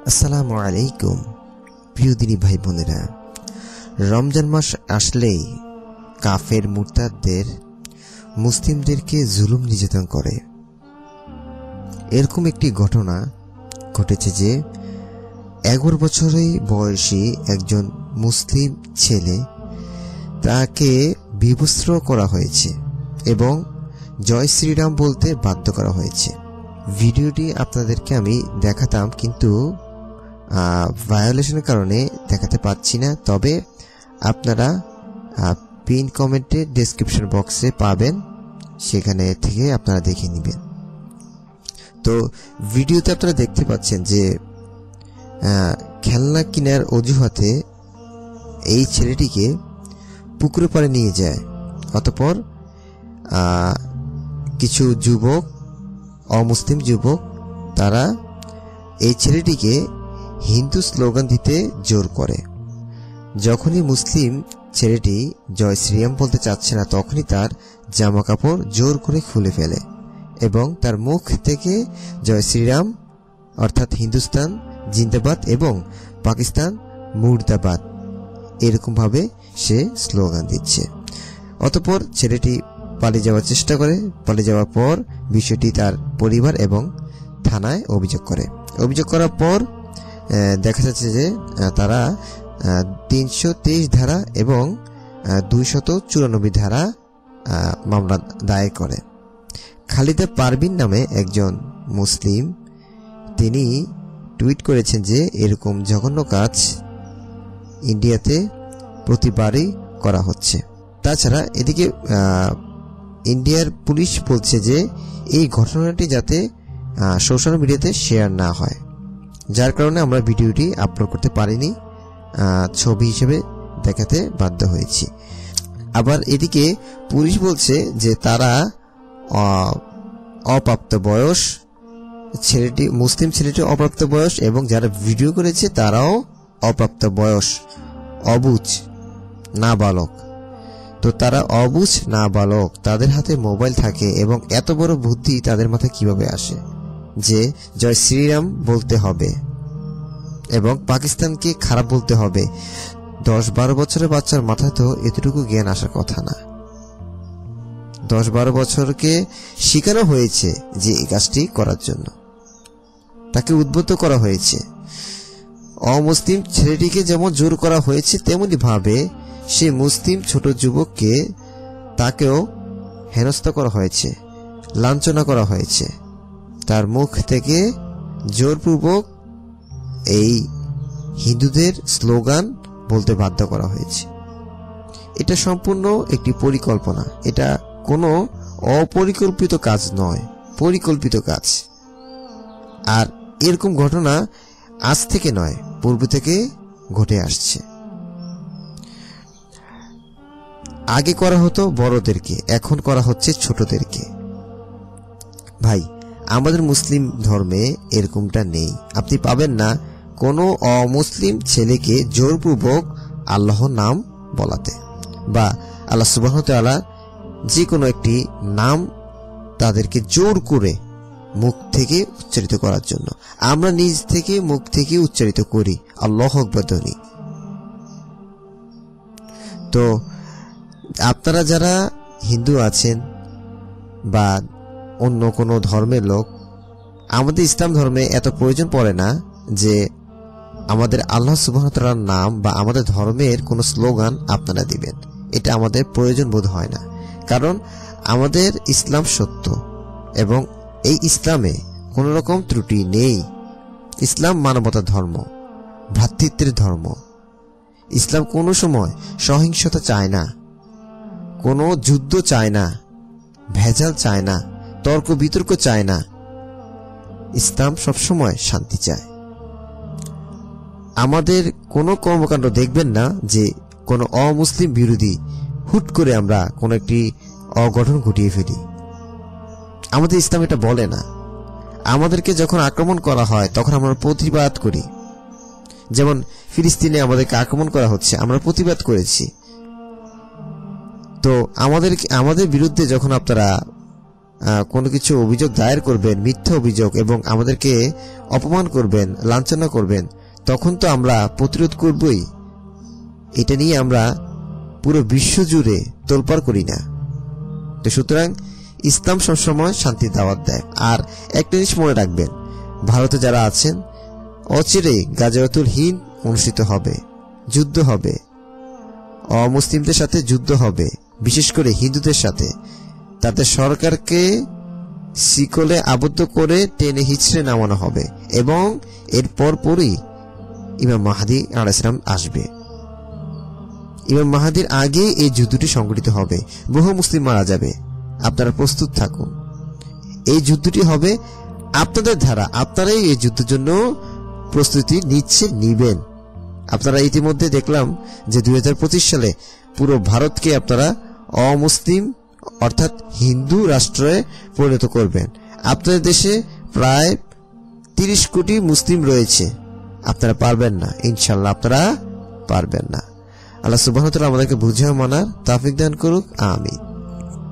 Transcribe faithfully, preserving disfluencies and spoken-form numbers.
আসসালামু আলাইকুম প্রিয় দিনী ভাই বোনেরা, রমজান মাস আসলেই কাফের মুরতাদদের মুসলিমদেরকে জুলুম নির্যাতন করে। এরকম একটি ঘটনা ঘটেছে যে এগারো বছরের বয়সী একজন মুসলিম ছেলে, তাকে বিবস্ত্র করা হয়েছে এবং জয় শ্রীরাম বলতে বাধ্য করা হয়েছে। ভিডিওটি আপনাদেরকে আমি দেখাতাম, কিন্তু ভায়োলেশনের কারণে দেখাতে পাচ্ছি না। তবে আপনারা পিন কমেন্টে ডেসক্রিপশন বক্সে পাবেন, সেখানে থেকে আপনারা দেখে নেবেন। তো ভিডিওতে আপনারা দেখতে পাচ্ছেন যে খেলনা কেনার অজুহাতে এই ছেলেটিকে পুকুরে পাড়ে নিয়ে যায়। অতঃপর কিছু যুবক, অমুসলিম যুবক, তারা এই ছেলেটিকে হিন্দু স্লোগান দিতে জোর করে। যখনই মুসলিম ছেলেটি জয় শ্রীরাম বলতে চাচ্ছে না, তখনই তার জামা কাপড় জোর করে খুলে ফেলে এবং তার মুখ থেকে জয় শ্রীরাম অর্থাৎ হিন্দুস্তান জিন্দাবাদ এবং পাকিস্তান মুর্দাবাদ এরকমভাবে সে স্লোগান দিচ্ছে। অতঃপর ছেলেটি পালিয়ে যাওয়ার চেষ্টা করে। পালিয়ে যাওয়ার পর বিষয়টি তার পরিবার এবং থানায় অভিযোগ করে। অভিযোগ করার পর দেখা যাচ্ছে যে তারা তিনশো তেইশ ধারা এবং দুইশত চুরানব্বই ধারা মামলা দায়ের করে। খালিদা পারভিন নামে একজন মুসলিম, তিনি টুইট করেছেন যে এরকম জঘন্য কাজ ইন্ডিয়াতে প্রতিবারই করা হচ্ছে। তাছাড়া এদিকে ইন্ডিয়ার পুলিশ বলছে যে এই ঘটনাটি যাতে সোশ্যাল মিডিয়াতে শেয়ার না হয়, যার কারণে আমরা ভিডিওটি আপলোড করতে পারিনি, ছবি হিসেবে দেখাতে বাধ্য হয়েছি। আবার এদিকে পুলিশ বলছে যে তারা অপ্রাপ্ত বয়স, ছেলেটি মুসলিম ছেলেটি অপ্রাপ্ত বয়স এবং যারা ভিডিও করেছে তারাও অপ্রাপ্ত বয়স, অবুঝ নাবালক। তো তারা অবুঝ নাবালক, তাদের হাতে মোবাইল থাকে এবং এত বড় বুদ্ধি তাদের মাথায় কিভাবে আসে যে জয় শ্রীরাম বলতে হবে এবং পাকিস্তানকে খারাপ বলতে হবে। দশ বারো বছরের বাচ্চার মাথায় তো এতটুকু জ্ঞান আসার কথা না। দশ বারো বছরকে শেখানো হয়েছে যে এই কাজটি করার জন্য, তাকে উদ্বুদ্ধ করা হয়েছে। অমুসলিম ছেলেটিকে যেমন জোর করা হয়েছে, তেমনি ভাবে সে মুসলিম ছোট যুবককে তাকেও হেনস্থা করা হয়েছে, লাঞ্ছনা করা হয়েছে। তার মুখ থেকে জোরপূর্বক এই হিন্দুদের স্লোগান বলতে বাধ্য করা হয়েছে। এটা সম্পূর্ণ একটি পরিকল্পনা, এটা কোনো অপরিকল্পিত কাজ নয়, পরিকল্পিত কাজ। আর এরকম ঘটনা আজ থেকে নয়, পূর্ব থেকে ঘটে আসছে। আগে করা হতো বড়দেরকে, এখন করা হচ্ছে ছোটদেরকে। ভাই, আমাদের মুসলিম ধর্মে এরকমটা নেই। আপনি পাবেন না কোনো অমুসলিম ছেলেকে জোরপূর্বক আল্লাহর নাম বলাতে বা আল্লাহ সুবহানাহু ওয়া তাআলা যে কোনো একটি নাম তাদেরকে জোর করে মুখ থেকে উচ্চারিত করার জন্য। আমরা নিজ থেকে মুখ থেকে উচ্চারিত করি আল্লাহু আকবার ধ্বনি। তো আপনারা যারা হিন্দু আছেন বা অন্য কোনো ধর্মের লোক, আমাদের ইসলাম ধর্মে এত প্রয়োজন পড়ে না যে আমাদের আল্লাহ সুবহানাহু ওয়া তাআলার নাম বা আমাদের ধর্মের কোনো স্লোগান আপনারা দিবেন। এটা আমাদের প্রয়োজন বোধ হয় না, কারণ আমাদের ইসলাম সত্য এবং এই ইসলামে কোনো রকম ত্রুটি নেই। ইসলাম মানবতার ধর্ম, ভ্রাতৃত্বের ধর্ম। ইসলাম কোনো সময় সহিংসতা চায় না, কোনো যুদ্ধ চায় না, ভেজাল চায় না, তর্ক বিতর্ক চায় না। ইসলাম সবসময় শান্তি চায়। আমাদের কোনো কর্মকাণ্ড দেখবেন না যে কোনো অমুসলিম বিরোধী হুট করে আমরা কোনো একটি অঘটন ঘটিয়ে ফেলি। আমাদের ইসলাম এটা বলে না। আমাদেরকে যখন আক্রমণ করা হয় তখন আমরা প্রতিবাদ করি। যেমন ফিলিস্তিনে আমাদেরকে আক্রমণ করা হচ্ছে, আমরা প্রতিবাদ করেছি। তো আমাদের আমাদের বিরুদ্ধে যখন আপনারা কোনো কিছু অভিযোগ দায়ের করবেন, মিথ্যা অভিযোগ, এবং আমাদেরকে অপমান করবেন, লাঞ্ছনা করবেন, তখন তো আমরা প্রতিরোধ করবই। এটা নিয়ে আমরা পুরো বিশ্ব জুড়ে তোলপাড় করি না। তো সুতরাং ইসলাম সবসময় শান্তির দাওয়াত দেয়। আর একটা জিনিস মনে রাখবেন, ভারতে যারা আছেন, অচিরেই গাজওয়াতুল হিন্দ অনুষ্ঠিত হবে, যুদ্ধ হবে, অমুসলিমদের সাথে যুদ্ধ হবে, বিশেষ করে হিন্দুদের সাথে। তাদের সরকারকে শিকলে আবদ্ধ করে টেনে হিচড়ে নামানো হবে, এবং এর পরপরই ইমাম মাহদী আলাইহিস সালাম আসবে। ইমাম মাহদীর আগে এই যুদ্ধটি সংঘটিত হবে, বহু মুসলিম মারা যাবে। আপনারা প্রস্তুত থাকুন। এই যুদ্ধটি হবে আপনাদের দ্বারা, আপনারাই এই যুদ্ধের জন্য প্রস্তুতি নিচ্ছে নিবেন। আপনারা ইতিমধ্যে দেখলাম যে দুই হাজার পঁচিশ সালে পুরো ভারতকে আপনারা অমুসলিম অর্থাৎ হিন্দু রাষ্ট্রে পরিণত করবেন। আপনাদের দেশে প্রায় তিরিশ কোটি মুসলিম রয়েছে। আপনারা পারবেন না, ইনশাল্লাহ আপনারা পারবেন না। আল্লাহ সুবহানাহু ওয়া তাআলা আমাদেরকে বুঝে মানার তৌফিক দান করুক, আমিন।